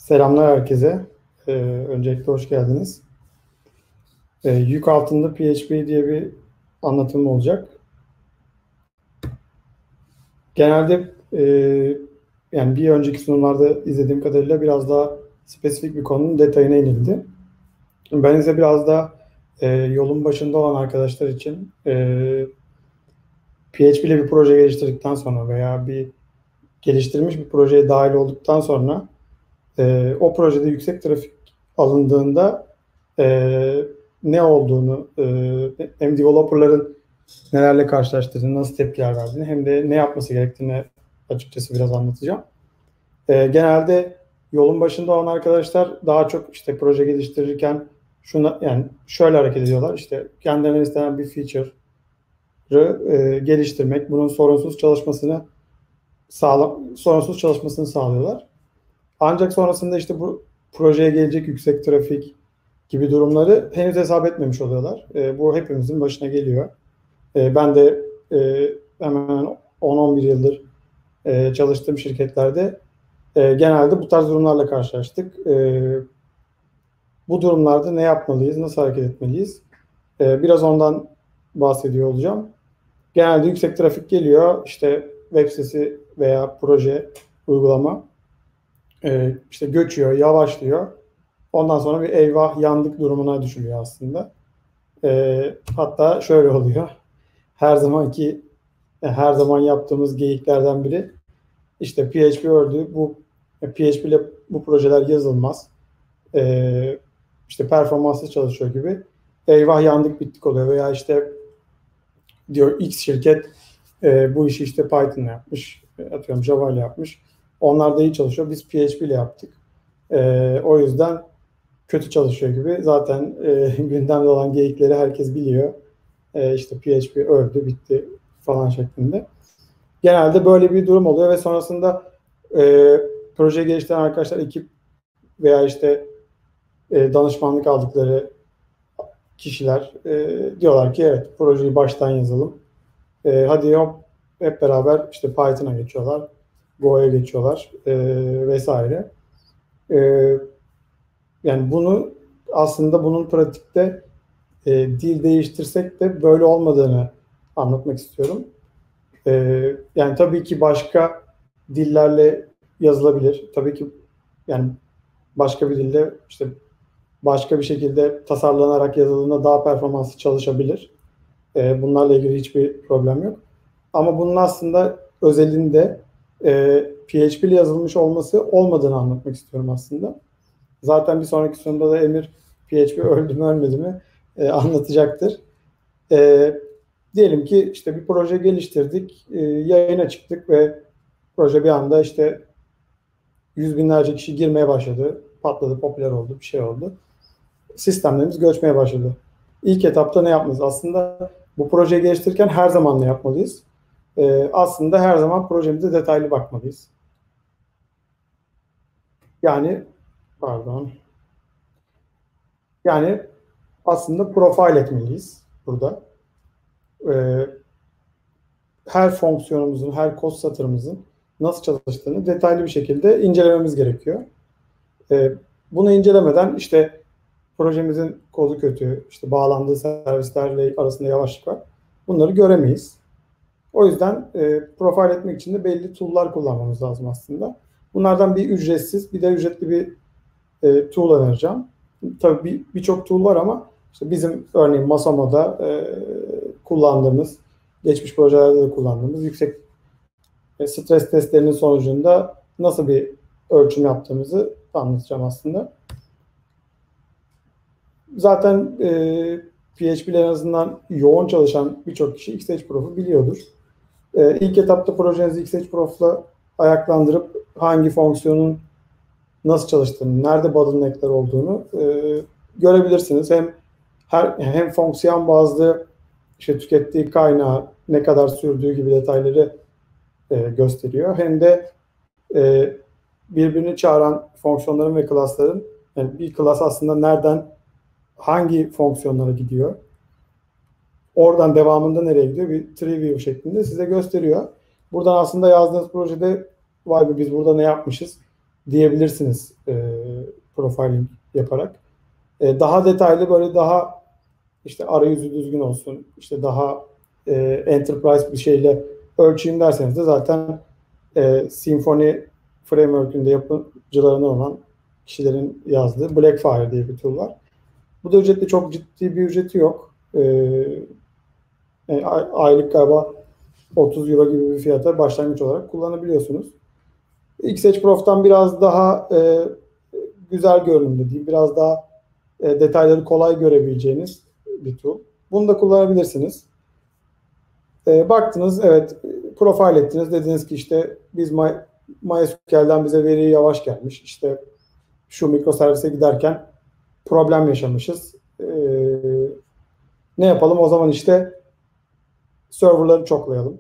Selamlar herkese. Öncelikle hoş geldiniz. Yük altında PHP diye bir anlatımım olacak. Genelde yani bir önceki sunumlarda izlediğim kadarıyla biraz daha spesifik bir konunun detayına inildi. Ben ise biraz da yolun başında olan arkadaşlar için PHP ile bir proje geliştirdikten sonra veya bir geliştirilmiş bir projeye dahil olduktan sonra o projede yüksek trafik alındığında ne olduğunu, hem developerların nelerle karşılaştığını, nasıl tepkiler verdiğini hem de ne yapması gerektiğini açıkçası biraz anlatacağım. Genelde yolun başında olan arkadaşlar daha çok işte proje geliştirirken yani şöyle hareket ediyorlar. İşte kendilerine istenen bir feature'ı geliştirmek, bunun sorunsuz çalışmasını sağlıyorlar. Ancak sonrasında işte bu projeye gelecek yüksek trafik gibi durumları henüz hesap etmemiş oluyorlar. Bu hepimizin başına geliyor. Ben de hemen 10-11 yıldır çalıştığım şirketlerde genelde bu tarz durumlarla karşılaştık. Bu durumlarda ne yapmalıyız, nasıl hareket etmeliyiz? Biraz ondan bahsediyor olacağım. Genelde yüksek trafik geliyor, işte web sitesi veya proje, uygulama işte göçüyor, yavaşlıyor. Ondan sonra bir eyvah yandık durumuna düşülüyor aslında. Hatta şöyle oluyor. Her zaman yaptığımız geyiklerden biri işte PHP öldü. PHP ile bu projeler yazılmaz. İşte performanssız çalışıyor gibi. Eyvah yandık bittik oluyor. Veya işte diyor X şirket bu işi işte Python'la yapmış. Atıyorum Java ile yapmış. Onlar da iyi çalışıyor. Biz PHP ile yaptık. O yüzden kötü çalışıyor gibi. Zaten gündemde olan geyikleri herkes biliyor. İşte PHP öldü, bitti falan şeklinde. Genelde böyle bir durum oluyor ve sonrasında proje geliştiren arkadaşlar, ekip veya işte danışmanlık aldıkları kişiler diyorlar ki evet, projeyi baştan yazalım. Hadi hep beraber işte Python'a geçiyorlar, Go'ya geçiyorlar vesaire. Yani bunun pratikte dil değiştirsek de böyle olmadığını anlatmak istiyorum. Yani tabii ki başka dillerle yazılabilir. Tabii ki yani başka bir dilde işte başka bir şekilde tasarlanarak yazıldığında daha performanslı çalışabilir. Bunlarla ilgili hiçbir problem yok. Ama bunun aslında özelinde PHP ile yazılmış olmadığını anlatmak istiyorum aslında. Zaten bir sonraki sunumda da Emir PHP öldü mü ölmedi mi anlatacaktır. Diyelim ki işte bir proje geliştirdik, yayına çıktık ve proje bir anda işte yüz binlerce kişi girmeye başladı, patladı, popüler oldu, bir şey oldu. Sistemlerimiz göçmeye başladı. İlk etapta ne yapmalıyız? Aslında bu projeyi geliştirirken her zaman ne yapmalıyız? Aslında her zaman projemize detaylı bakmalıyız. Yani pardon. Yani aslında profil etmeliyiz burada. Her fonksiyonumuzun, her kod satırımızın nasıl çalıştığını detaylı bir şekilde incelememiz gerekiyor. Bunu incelemeden işte projemizin kodu kötü, işte bağlandığı servislerle arasında yavaşlık var. Bunları göremeyiz. O yüzden profil etmek için de belli tool'lar kullanmamız lazım aslında. Bunlardan bir ücretsiz, bir de ücretli bir tool önereceğim. Tabii birçok tool var ama işte bizim örneğin Masamo'da kullandığımız, geçmiş projelerde de kullandığımız yüksek stres testlerinin sonucunda nasıl bir ölçüm yaptığımızı anlatacağım aslında. Zaten PHP ile en azından yoğun çalışan birçok kişi XHProf'u biliyordur. İlk etapta projenizi XHProf'la ayaklandırıp hangi fonksiyonun nasıl çalıştığını, nerede bottleneck'ler olduğunu görebilirsiniz. Hem fonksiyon bazlı işte tükettiği kaynağı, ne kadar sürdüğü gibi detayları gösteriyor. Hem de birbirini çağıran fonksiyonların ve klasların, yani bir klas aslında nereden hangi fonksiyonlara gidiyor, oradan devamında nereye gidiyor, bir tree view şeklinde size gösteriyor. Buradan aslında yazdığınız projede vay be biz burada ne yapmışız diyebilirsiniz profiling yaparak. Daha detaylı böyle daha işte arayüzü düzgün olsun, işte daha enterprise bir şeyle ölçeyim derseniz de zaten Symfony Framework'ünde yapıcılarından olan kişilerin yazdığı Blackfire diye bir tool var. Bu da ücretli, çok ciddi bir ücreti yok. Aylık galiba 30 euro gibi bir fiyata başlangıç olarak kullanabiliyorsunuz. XH Prof'tan biraz daha güzel görünümlü diyeyim, biraz daha detayları kolay görebileceğiniz bir tool. Bunu da kullanabilirsiniz. Baktınız, evet, profil ettiniz, dediniz ki işte biz MySQL'den bize veri yavaş gelmiş, işte şu mikroservise giderken problem yaşamışız. Ne yapalım? O zaman işte serverları çoklayalım.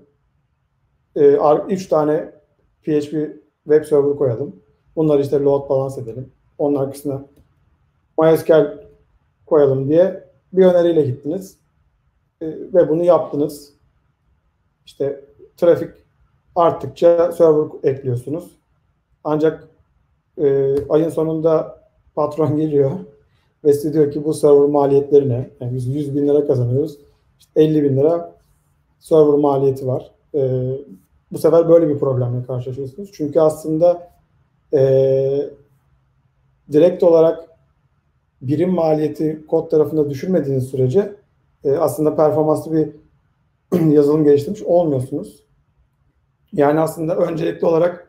3 tane PHP web server koyalım. Bunları işte load balance edelim. Onun arkasına MySQL koyalım diye bir öneriyle gittiniz. Ve bunu yaptınız. İşte trafik arttıkça server ekliyorsunuz. Ancak ayın sonunda patron geliyor ve size diyor ki bu server maliyetleri ne? Yani biz 100 bin lira kazanıyoruz. İşte 50 bin lira server maliyeti var. Bu sefer böyle bir problemle karşılaşıyorsunuz. Çünkü aslında direkt olarak birim maliyeti kod tarafında düşürmediğiniz sürece aslında performanslı bir yazılım geliştirmiş olmuyorsunuz. Yani aslında öncelikli olarak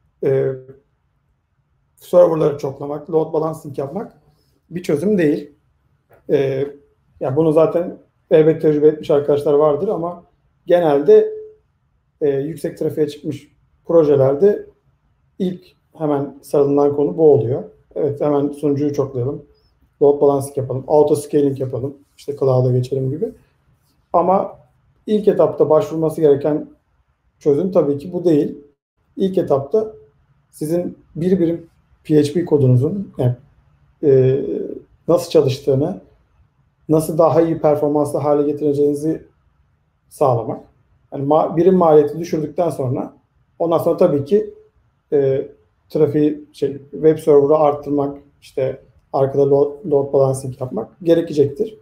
serverları çoklamak, load balancing yapmak bir çözüm değil. Yani bunu zaten elbette tecrübe etmiş arkadaşlar vardır ama genelde yüksek trafiğe çıkmış projelerde ilk hemen sarılan konu bu oluyor. Evet, hemen sunucuyu çoklayalım, load balancing yapalım, auto scaling yapalım, işte cloud'a geçelim gibi. Ama ilk etapta başvurması gereken çözüm tabii ki bu değil. İlk etapta sizin bir birim PHP kodunuzun yani, nasıl çalıştığını, nasıl daha iyi performanslı hale getireceğinizi sağlamak. Yani birim maliyeti düşürdükten sonra ondan sonra tabii ki trafiği web server'ı arttırmak, işte arkada load balancing yapmak gerekecektir.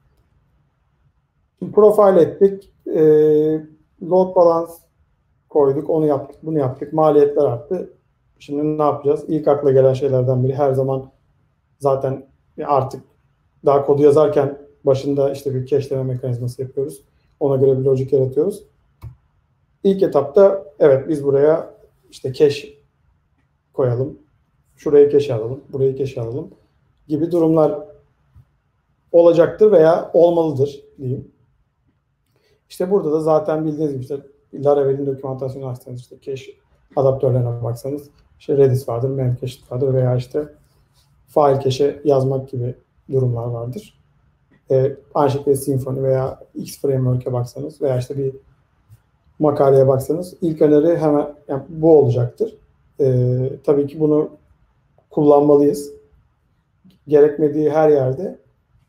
Şimdi profile ettik, load balance koyduk, onu yaptık, bunu yaptık, maliyetler arttı. Şimdi ne yapacağız? İlk akla gelen şeylerden biri her zaman zaten artık daha kodu yazarken başında işte bir cache'leme mekanizması yapıyoruz. Ona göre bir logic yaratıyoruz. İlk etapta evet biz buraya işte cache koyalım, şurayı cache alalım, burayı cache alalım gibi durumlar olacaktır veya olmalıdır diyeyim. İşte burada da zaten bildiğiniz gibi işte Laravel'in dokümantasyonu açsanız, işte cache adaptörlerine baksanız işte Redis vardır, Memcache vardır veya işte file cache yazmak gibi durumlar vardır. Aynı şekilde Symfony veya X Framework'e baksanız veya işte bir makaleye baksanız ilk öneri hemen yani bu olacaktır. Tabii ki bunu kullanmalıyız. Gerekmediği her yerde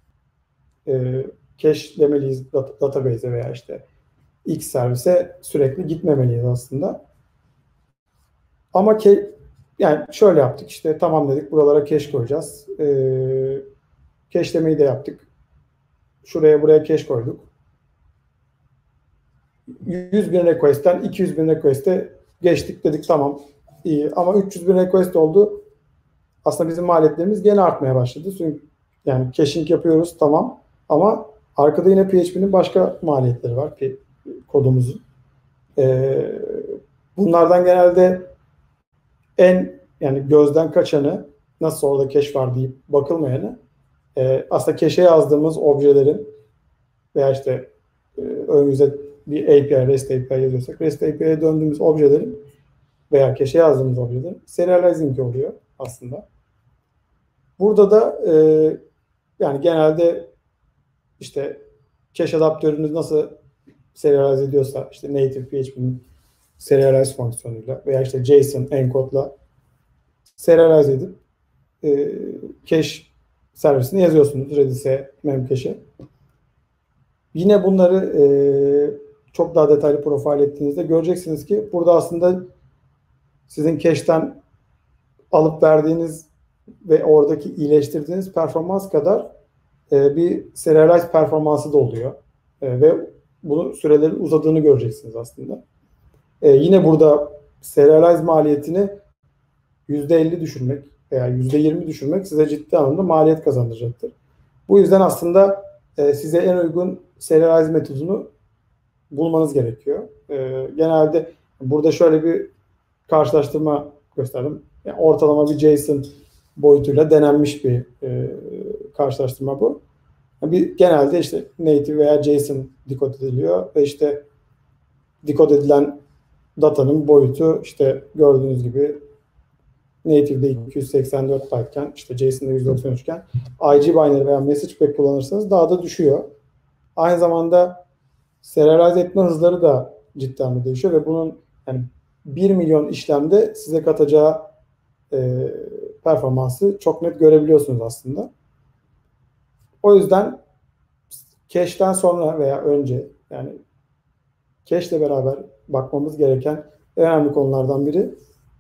cache'lemeliyiz database'e veya işte X servise sürekli gitmemeliyiz aslında. Ama yani şöyle yaptık, işte tamam dedik, buralara cache koyacağız. Cache'lemeyi de yaptık. Şuraya buraya cache koyduk. 100 bin request'ten 200 bin request'e geçtik dedik, tamam iyi, ama 300 bin request oldu. Aslında bizim maliyetlerimiz gene artmaya başladı. Çünkü yani caching yapıyoruz tamam ama arkada yine PHP'nin başka maliyetleri var kodumuzun. Bunlardan genelde yani gözden kaçanı, nasıl orada cache var deyip bakılmayanı, aslında cache'e yazdığımız objelerin veya işte ön yüze bir API, REST API yazıyorsak REST API'ye döndüğümüz objelerin veya cache'e yazdığımız objelerin serializing oluyor aslında. Burada da yani genelde işte cache adaptörünüz nasıl serialize ediyorsa, işte native PHP'nin serialize fonksiyonuyla veya işte JSON encode'la serialize edip cache servisine yazıyorsunuz. Redis'e, Memcache'e. Yine bunları çok daha detaylı profil ettiğinizde göreceksiniz ki burada aslında sizin cache'ten alıp verdiğiniz ve oradaki iyileştirdiğiniz performans kadar bir serialize performansı da oluyor. Ve bunun sürelerin uzadığını göreceksiniz aslında. Yine burada serialize maliyetini %50 düşürmek veya %20 düşürmek size ciddi anlamda maliyet kazandıracaktır. Bu yüzden aslında size en uygun serialize metodunu bulmanız gerekiyor. Genelde burada şöyle bir karşılaştırma gösterdim. Yani ortalama bir JSON boyutuyla denenmiş bir karşılaştırma bu. Genelde işte native veya JSON dekod ediliyor ve işte dekod edilen datanın boyutu işte gördüğünüz gibi native'de 284 byte'ken işte JSON'da 193 iken IG binary veya message pack kullanırsanız daha da düşüyor. Aynı zamanda serialize etme hızları da ciddi anlamda değişiyor ve bunun yani 1 milyon işlemde size katacağı performansı çok net görebiliyorsunuz aslında. O yüzden cache'den sonra veya önce yani cache ile beraber bakmamız gereken en önemli konulardan biri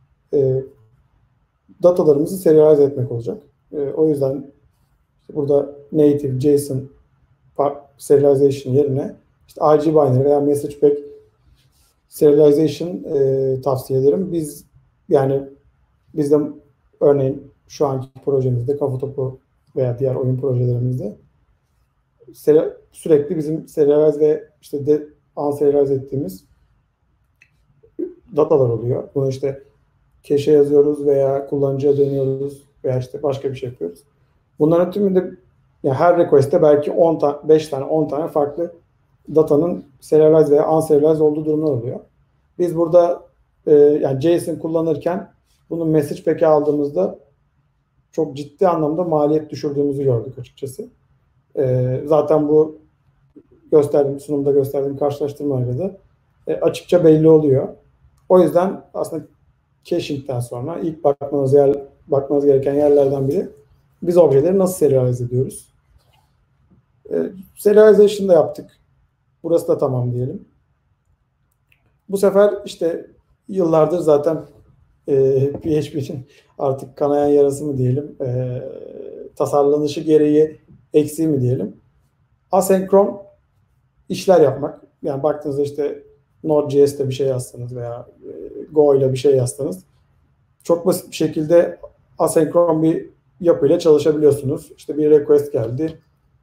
datalarımızı serialize etmek olacak. O yüzden işte burada native JSON serialization yerine işte IG binary veya message pack serialization tavsiye ederim. Bizde örneğin şu anki projemizde Kafa veya diğer oyun projelerimizde sürekli bizim serialize ve işte unserialize ettiğimiz datalar oluyor. Bunu işte cache'e yazıyoruz veya kullanıcıya dönüyoruz veya işte başka bir şey yapıyoruz. Bunların tümünde yani her request'te belki 5 tane 10 tane farklı datanın serialize veya unserialize olduğu durumlar oluyor. Biz burada yani JSON kullanırken bunun message pack'i aldığımızda çok ciddi anlamda maliyet düşürdüğümüzü gördük açıkçası. Zaten bu sunumda gösterdiğim karşılaştırmayla da açıkça belli oluyor. O yüzden aslında caching'den sonra ilk bakmanız gereken yerlerden biri biz objeleri nasıl serialize ediyoruz? Serialization'da yaptık. Burası da tamam diyelim. Bu sefer işte yıllardır zaten PHP'nin artık kanayan yarası mı diyelim, tasarlanışı gereği eksiği mi diyelim, asenkron işler yapmak. Yani baktığınızda işte Node.js'te bir şey yazsanız veya Go ile bir şey yazsanız çok basit bir şekilde asenkron bir yapıyla çalışabiliyorsunuz. İşte bir request geldi.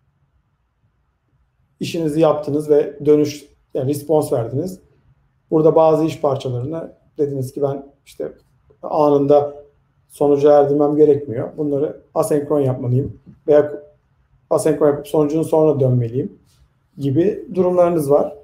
İşinizi yaptınız ve yani response verdiniz. Burada bazı iş parçalarını dediniz ki ben işte anında sonuca erdirmem gerekmiyor. Bunları asenkron yapmalıyım veya asenkron yapıp sonucunu sonra dönmeliyim gibi durumlarınız var.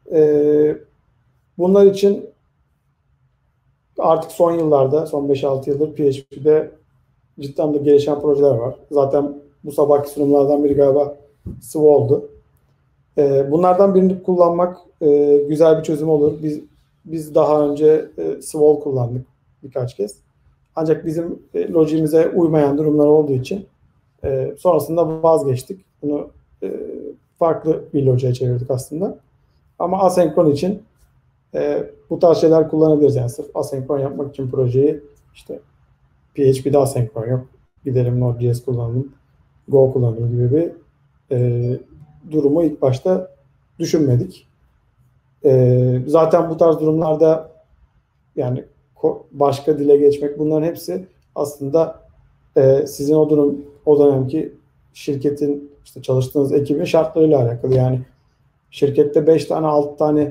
Bunlar için artık son yıllarda, son 5-6 yıldır PHP'de ciddi anlamda gelişen projeler var. Zaten bu sabahki sunumlardan biri galiba Swall'du. Bunlardan birini kullanmak güzel bir çözüm olur. Biz daha önce Swall kullandık birkaç kez. Ancak bizim lojiğimize uymayan durumlar olduğu için sonrasında vazgeçtik. Bunu farklı bir lojiye çevirdik aslında. Ama asenkron için bu tarz şeyler kullanabiliriz. Yani sırf asenkron yapmak için projeyi işte PHP'de asenkron yok. Gidelim Node.js kullanalım, Go kullanalım gibi bir durumu ilk başta düşünmedik. Zaten bu tarz durumlarda yani başka dile geçmek bunların hepsi aslında sizin o dönemki şirketin işte çalıştığınız ekibin şartlarıyla alakalı. Yani şirkette 5 tane 6 tane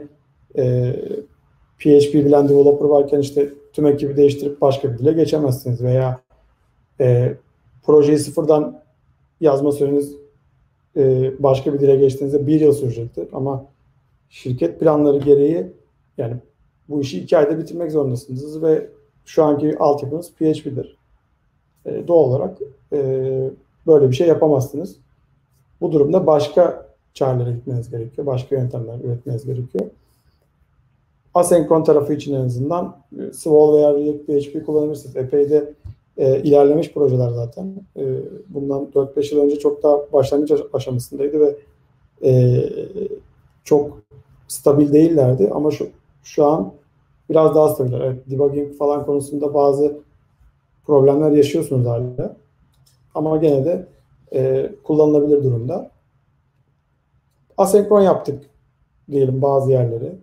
PHP bilen developer varken işte tüm ekibi değiştirip başka bir dile geçemezsiniz veya projeyi sıfırdan yazma süreniz başka bir dile geçtiğinizde 1 yıl sürecektir. Ama şirket planları gereği yani bu işi 2 ayda bitirmek zorundasınız ve şu anki altyapınız PHP'dir. Doğal olarak böyle bir şey yapamazsınız. Bu durumda başka çarelere gitmeniz gerekiyor. Başka yöntemler üretmeniz gerekiyor. Asenkron tarafı için en azından Swall veya React PHP kullanabilirsiniz. Epey de ilerlemiş projeler zaten. Bundan 4-5 yıl önce çok daha başlangıç aşamasındaydı ve çok stabil değillerdi ama şu an biraz daha stabil. Evet, debugging falan konusunda bazı problemler yaşıyorsunuz hala. Ama gene de kullanılabilir durumda. Asenkron yaptık diyelim bazı yerleri.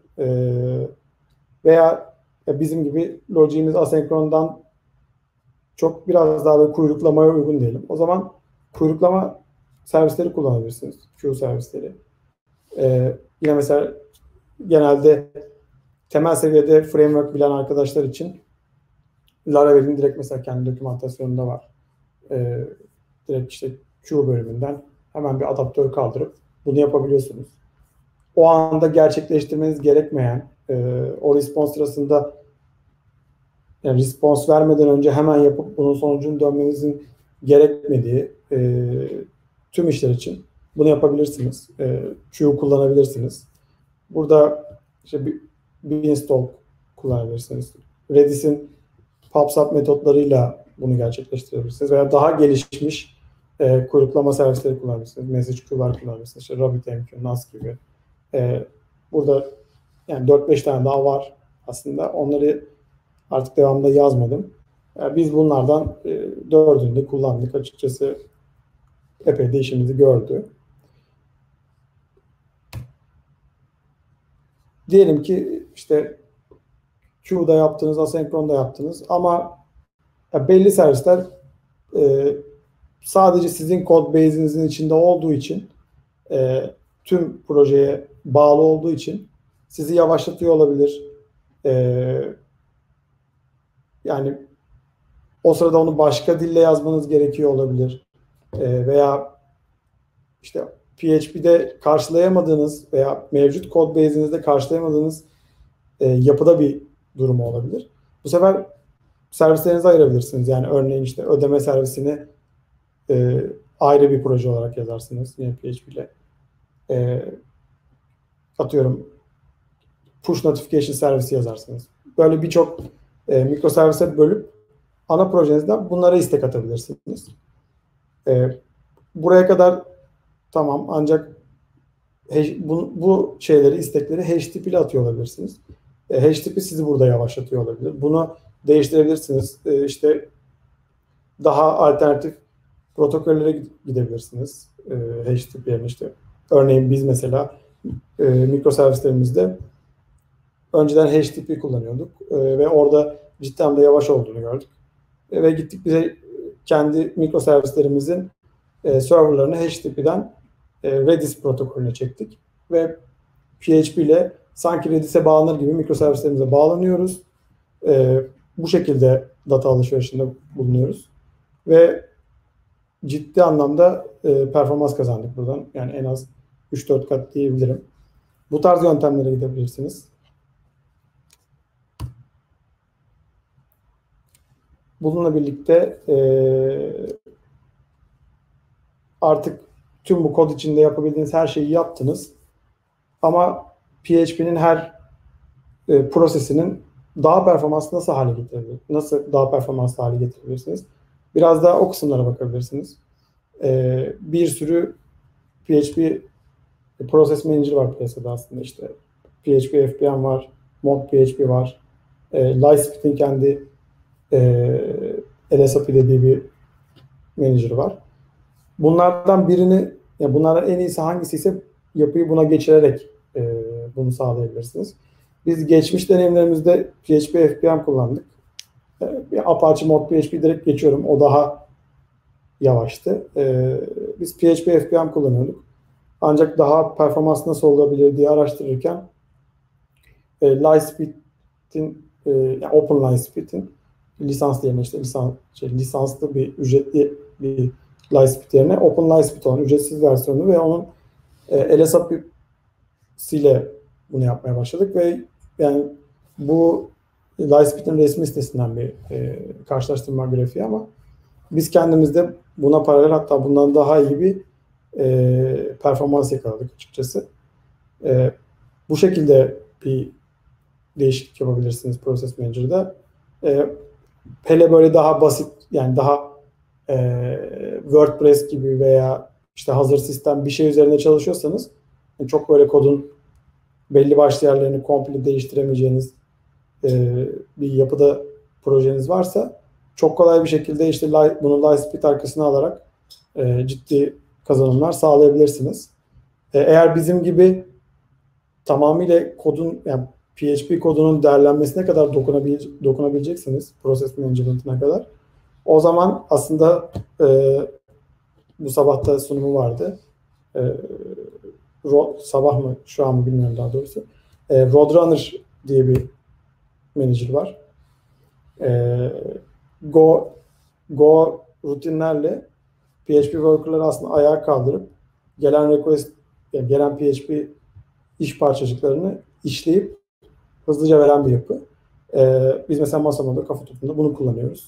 Veya bizim gibi lojiğimiz asenkrondan çok biraz daha böyle kuyruklamaya uygun diyelim. O zaman kuyruklama servisleri kullanabilirsiniz. Queue servisleri. Yine mesela genelde temel seviyede framework bilen arkadaşlar için Laravel'in direkt mesela kendi dokümantasyonunda var. Direkt işte Queue bölümünden hemen bir adaptör kaldırıp bunu yapabiliyorsunuz. O anda gerçekleştirmeniz gerekmeyen, o response sırasında yani response vermeden önce hemen yapıp bunun sonucunu dönmenizin gerekmediği tüm işler için bunu yapabilirsiniz. Queue kullanabilirsiniz. Burada işte bir install kullanabilirsiniz. Redis'in PubSub metotlarıyla bunu gerçekleştirebilirsiniz. Veya daha gelişmiş kuyruklama servisleri kullanabilirsiniz. Message queue'lar kullanabilirsiniz. İşte RabbitMQ, NAS gibi. Burada yani 4-5 tane daha var aslında. Onları artık devamında yazmadım. Biz bunlardan 4'ünü de kullandık. Açıkçası epey de işimizi gördü. Diyelim ki işte Queue'da yaptınız, asenkronda yaptınız ama belli servisler sadece sizin code base'inizin içinde olduğu için tüm projeye bağlı olduğu için sizi yavaşlatıyor olabilir. Yani o sırada onu başka dille yazmanız gerekiyor olabilir. Veya işte PHP'de karşılayamadığınız veya mevcut code base'inizde karşılayamadığınız yapıda bir durumu olabilir. Bu sefer servislerinizi ayırabilirsiniz. Yani örneğin işte ödeme servisini ayrı bir proje olarak yazarsınız yine PHP ile. Atıyorum push notification servisi yazarsınız. Böyle birçok mikroservise bölüp ana projenizden bunlara istek atabilirsiniz. Buraya kadar tamam, ancak bu şeyleri, istekleri HTTP ile atıyor olabilirsiniz. HTTP sizi burada yavaşlatıyor olabilir. Bunu değiştirebilirsiniz. İşte daha alternatif protokollere gidebilirsiniz. HTTP yerine işte. Örneğin biz mesela mikroservislerimizde önceden HTTP kullanıyorduk ve orada cidden de yavaş olduğunu gördük. Ve gittik bize kendi mikroservislerimizin serverlarını HTTP'den Redis protokolüne çektik ve PHP ile sanki Redis'e bağlanır gibi mikroservislerimize bağlanıyoruz. Bu şekilde data alışverişinde bulunuyoruz ve ciddi anlamda performans kazandık buradan. Yani en az 3-4 kat diyebilirim. Bu tarz yöntemlere gidebilirsiniz. Bununla birlikte artık tüm bu kod içinde yapabildiğiniz her şeyi yaptınız. Ama PHP'nin her prosesinin daha performanslı nasıl hale getirebilir? Nasıl daha performanslı hale getirebilirsiniz? Biraz daha o kısımlara bakabilirsiniz. Bir sürü PHP Process Manager var piyasada aslında. İşte PHP FPM var, ModPHP var, Lightspeed'in kendi LSAP dediği bir manager var. Bunlardan birini, yani bunlardan en iyisi hangisi ise yapıyı buna geçirerek bunu sağlayabilirsiniz. Biz geçmiş deneyimlerimizde PHP FPM kullandık. Apache ModPHP direkt geçiyorum. O daha yavaştı. Biz PHP FPM kullanıyorduk. Ancak daha performans nasıl olabilir diye araştırırken Lightspeed'in yani Open Lightspeed'in lisans yerine işte lisanslı bir ücretli bir Lightspeed yerine Open Lightspeed olan ücretsiz versiyonu ve onun LSAP'siyle bunu yapmaya başladık ve yani bu Lightspeed'in resmi sitesinden bir karşılaştırma grafiği ama biz kendimiz de buna paralel, hatta bundan daha iyi bir performans yakaladık açıkçası. Bu şekilde bir değişiklik yapabilirsiniz Process Manager'da. Hele böyle daha basit, yani daha WordPress gibi veya işte hazır sistem bir şey üzerinde çalışıyorsanız çok böyle kodun belli başlı yerlerini komple değiştiremeyeceğiniz bir yapıda projeniz varsa çok kolay bir şekilde işte bunu Lightspeed arkasına alarak ciddi kazanımlar sağlayabilirsiniz. Eğer bizim gibi tamamıyla kodun, yani PHP kodunun değerlenmesine kadar dokunabileceksiniz, process management'ına kadar. O zaman aslında bu sabah da sunumu vardı. Sabah mı şu an mı bilmiyorum daha doğrusu. Roadrunner diye bir manager var. Go rutinlerle PHP worker'ları aslında ayağa kaldırıp gelen PHP iş parçacıklarını işleyip hızlıca veren bir yapı. Biz mesela Masamo'da, Kafatop'unda bunu kullanıyoruz.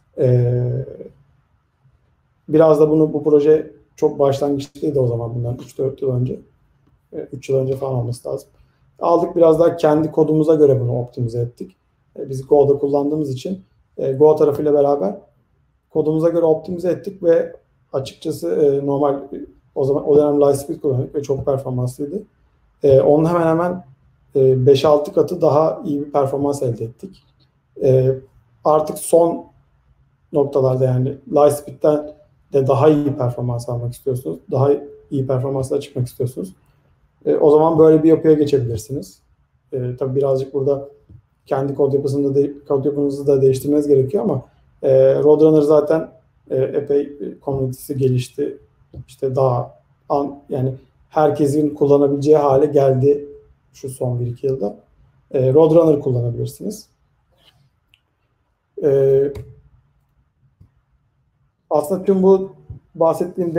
Biraz da bu proje çok başlangıçlıydı o zaman, bundan 3-4 yıl önce. 3 yıl önce falan olması lazım. Aldık, biraz daha kendi kodumuza göre bunu optimize ettik. Biz Go'da kullandığımız için Go tarafıyla beraber kodumuza göre optimize ettik ve açıkçası normal o dönem Lightspeed kullandık ve çok performanslıydı. Onun hemen hemen 5-6 katı daha iyi bir performans elde ettik. Artık son noktalarda, yani Lightspeed'den de daha iyi performans almak istiyorsunuz, daha iyi performansla çıkmak istiyorsunuz. O zaman böyle bir yapıya geçebilirsiniz. Tabii birazcık burada kendi kod yapınızı da değiştirmeniz gerekiyor ama Roadrunner zaten epey komünitesi gelişti. İşte daha yani herkesin kullanabileceği hale geldi şu son 1-2 yılda. Roadrunner kullanabilirsiniz. Aslında tüm bu bahsettiğim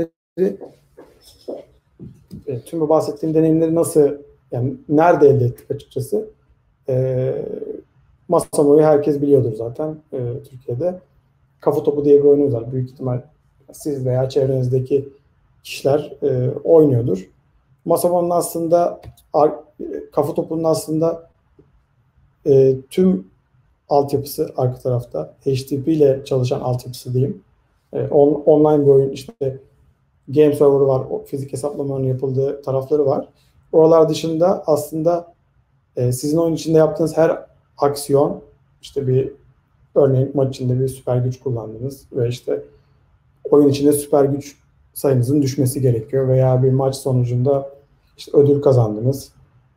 deneyimleri nasıl, yani nerede elde ettik açıkçası? Masamo'yu herkes biliyordur zaten Türkiye'de. Kafa Topu diye bir oyunumuz var. Büyük ihtimal siz veya çevrenizdeki kişiler oynuyordur. Masamo'nun aslında, Kafa Topu'nun aslında tüm altyapısı arka tarafta. HTTP ile çalışan altyapısı diyeyim. Online bir oyun, işte game server'ı var, fizik hesaplamaların yapıldığı tarafları var. Oralar dışında aslında sizin oyun içinde yaptığınız her aksiyon, işte örneğin maç içinde bir süper güç kullandınız ve işte oyun içinde süper güç sayınızın düşmesi gerekiyor veya bir maç sonucunda işte ödül kazandınız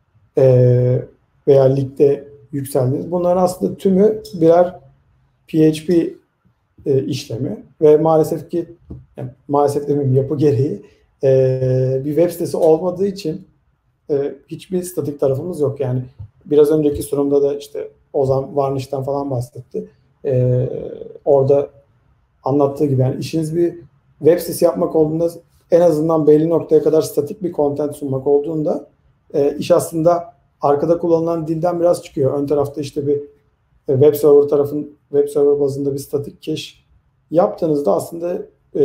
veya ligde yükseldiniz. Bunların aslında tümü birer PHP işlemi ve maalesef ki, yani maalesef demeyeyim, yapı gereği bir web sitesi olmadığı için hiçbir statik tarafımız yok. Yani biraz önceki sunumda da işte Ozan Varnish'ten falan bahsetti. Orada anlattığı gibi, yani işiniz bir web sitesi yapmak olduğunda, en azından belli noktaya kadar statik bir content sunmak olduğunda iş aslında arkada kullanılan dilden biraz çıkıyor. Ön tarafta işte bir web server bazında bir statik cache yaptığınızda aslında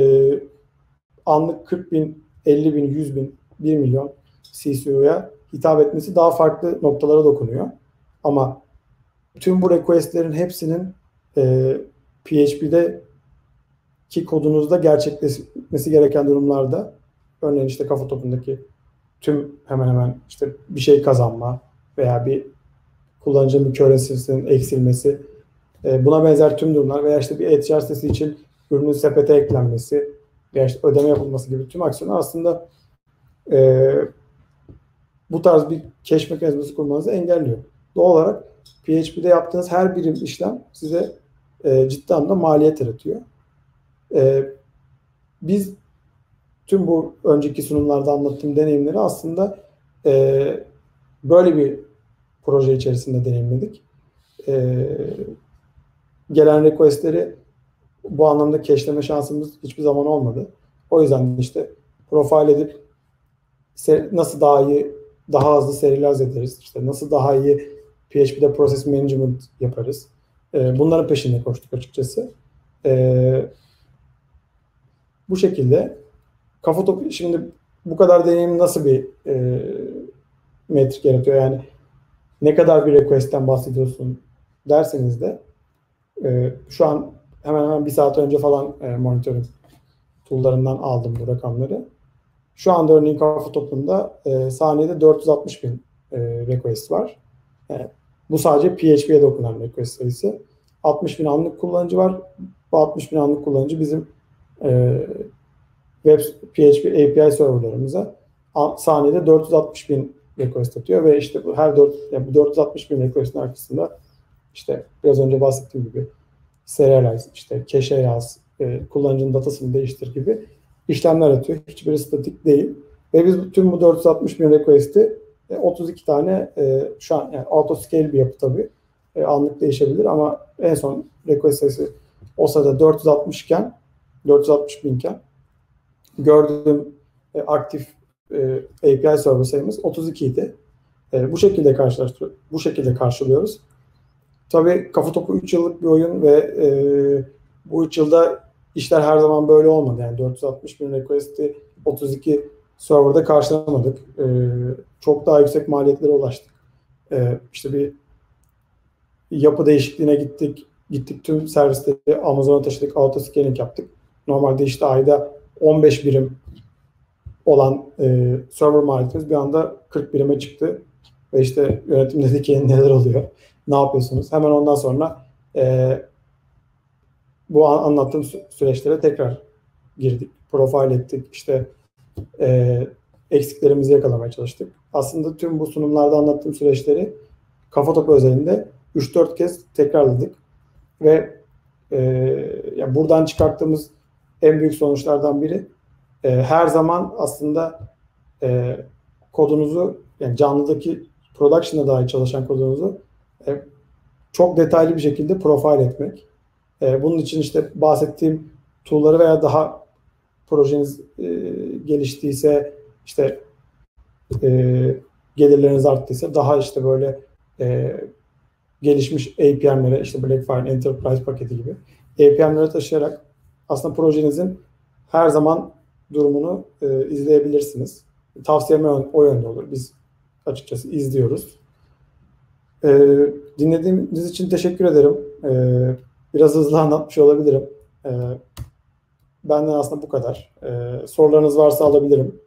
anlık 40 bin, 50 bin, 100 bin, 1 milyon CCO'ya hitap etmesi daha farklı noktalara dokunuyor. Ama tüm bu requestlerin hepsinin PHP'de ki kodunuzda gerçekleşmesi gereken durumlarda, örneğin işte Kafa Topu'ndaki tüm hemen hemen işte bir şey kazanma veya bir kullanıcının bir currency'sinin eksilmesi, buna benzer tüm durumlar veya işte bir HR sitesi için ürünün sepete eklenmesi veya işte ödeme yapılması gibi tüm aksiyonlar aslında bu tarz bir cache mekanizması kurmanızı engelliyor. Doğal olarak PHP'de yaptığınız her birim işlem size ciddi anlamda maliyet yaratıyor. Biz tüm bu önceki sunumlarda anlattığım deneyimleri aslında böyle bir proje içerisinde deneyimledik. Gelen requestleri bu anlamda cache'leme şansımız hiçbir zaman olmadı. O yüzden işte profile edip nasıl daha iyi, daha hızlı serialize ederiz, işte nasıl daha iyi PHP'de process management yaparız. Bunların peşinde koştuk açıkçası. Bu şekilde Kafa Topu şimdi bu kadar deneyim nasıl bir metrik yaratıyor? Yani ne kadar bir request'ten bahsediyorsun derseniz de şu an hemen hemen bir saat önce falan monitörün tool'larından aldım bu rakamları. Şu anda örneğin Kafa Topu'nda saniyede 460 bin request var. Bu sadece PHP'ye dokunan request sayısı. 60 bin anlık kullanıcı var. Bu 60 bin anlık kullanıcı bizim web PHP API serverlarımıza saniyede 460 bin request atıyor ve işte bu bu 460 bin request'in arkasında işte biraz önce bahsettiğim gibi serialize, işte cache yaz, kullanıcının datasını değiştir gibi işlemler atıyor. Hiçbiri statik değil. Ve biz tüm bu 460 bin request'i 32 tane şu an yani auto scale bir yapı tabii. Anlık değişebilir ama en son request sayısı o sırada 460 binken gördüğüm aktif API server sayımız 32 idi. Bu şekilde karşılıyoruz. Tabii Kafatopu 3 yıllık bir oyun ve bu 3 yılda işler her zaman böyle olmadı. Yani 460 bin request'i 32 serverda karşılamadık. Çok daha yüksek maliyetlere ulaştık. İşte bir yapı değişikliğine gittik. Gittik tüm servisleri Amazon'a taşıdık. Autoscaling yaptık. Normalde işte ayda 15 birim olan server maliyetimiz bir anda 40 birime çıktı. Ve işte yönetim dedi ki neler oluyor? Ne yapıyorsunuz? Hemen ondan sonra bu anlattığım süreçlere tekrar girdik. Profile ettik. İşte eksiklerimizi yakalamaya çalıştık. Aslında tüm bu sunumlarda anlattığım süreçleri Kafatopu özelinde 3-4 kez tekrarladık. Ve yani buradan çıkarttığımız en büyük sonuçlardan biri her zaman aslında kodunuzu yani canlıdaki production'da dahi çalışan kodunuzu çok detaylı bir şekilde profile etmek. Bunun için işte bahsettiğim tool'ları veya daha projeniz geliştiyse işte gelirleriniz arttıysa daha işte böyle gelişmiş APM'lere işte Blackfire Enterprise paketi gibi APM'lere taşıyarak aslında projenizin her zaman durumunu izleyebilirsiniz. Tavsiyem o yönde olur. Biz açıkçası izliyoruz. Dinlediğiniz için teşekkür ederim. Biraz hızlı anlatmış olabilirim. Benden aslında bu kadar. Sorularınız varsa alabilirim.